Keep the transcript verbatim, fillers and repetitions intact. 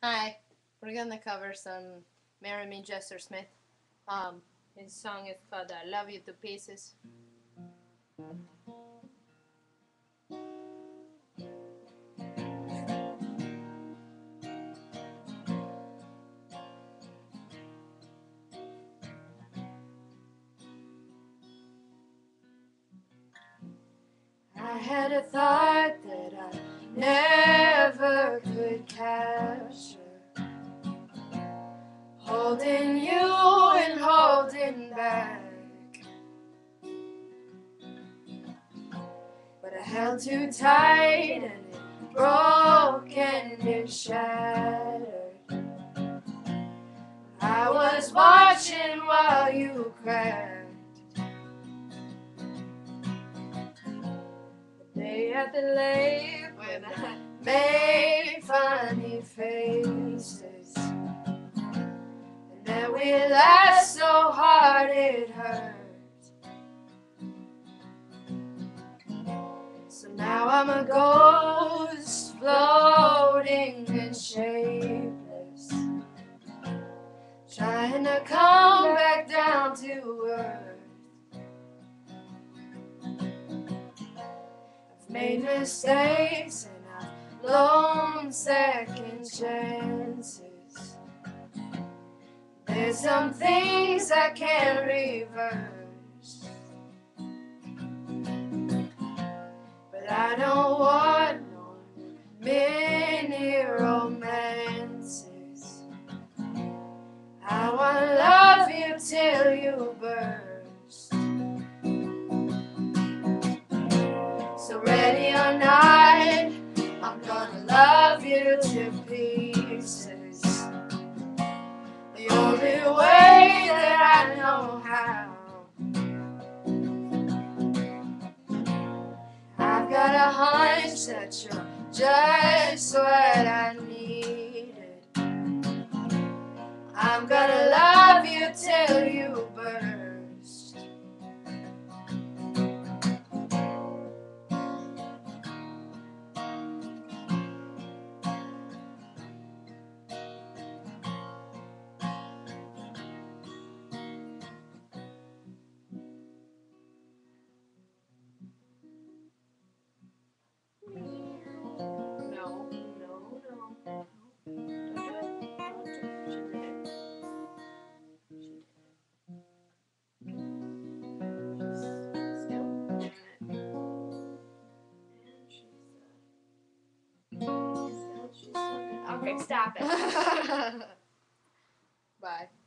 Hi, we're gonna cover some Marry Me Messersmith. Um, his song is called I Love You to Pieces. I had a thought that I never could capture, holding you and holding back, but I held too tight and it broke and it shattered. I was watching while you cracked. The day at the lake when I made funny faces, and then we laughed so hard it hurt. So now I'm a ghost floating and shapeless, trying to come back down to earth. I've made mistakes and I've blown second chances. There's some things I can't reverse, but I don't want no mini romances. I wanna love you till you burst. So ready or not, I'm gonna love you to pieces, the only way that I know how. I've got a hunch that you're just what I needed. I'm gonna love you till you burst. No, no, no. Don't do it. Don't do it. She did it. She did it. She's still doing it. And she's, uh, she said she's still doing it. Okay, stop it. Bye.